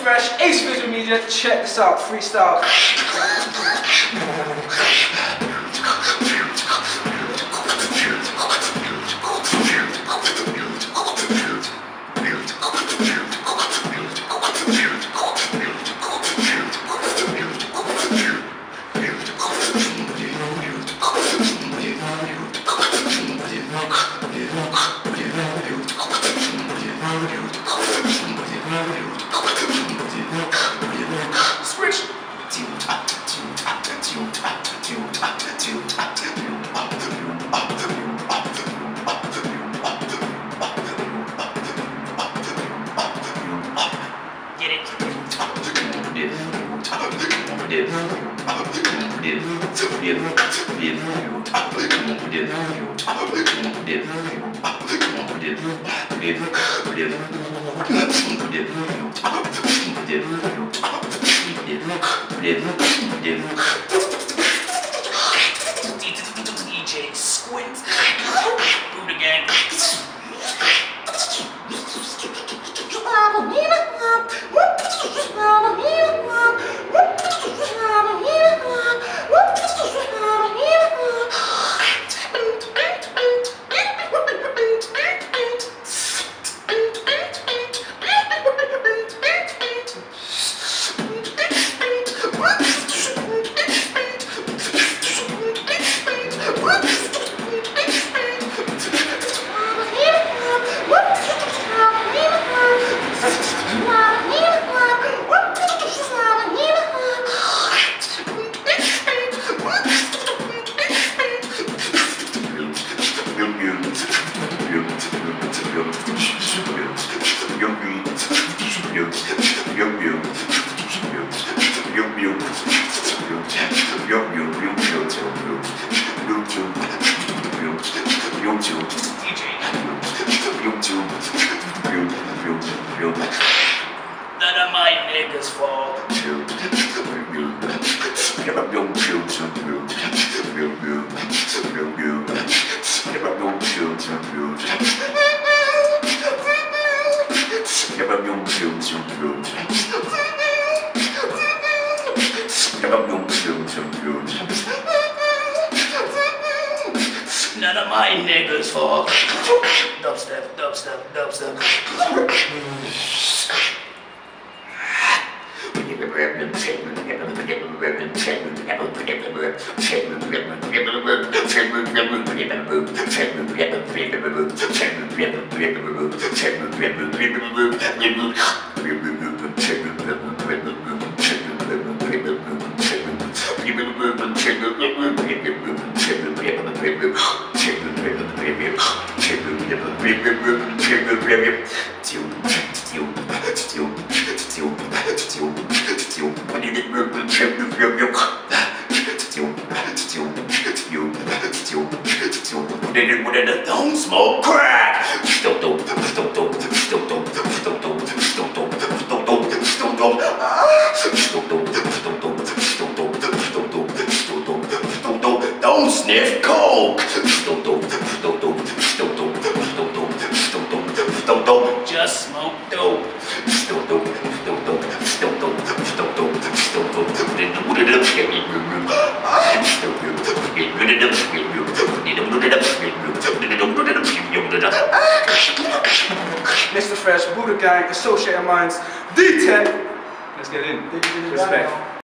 Fresh, Ace Visual Media. Check this out, freestyle. Switch. Get it. DJ Squint, Buddha Gang. None of my niggas fall. None of my niggas fall. Dubstep, dubstep, dubstep. Don't smoke crack. Don't sniff coke. Just smoke dope. Mr. Fresh, Buddha Gang, Associated Minds, D10. Let's get in. Respect.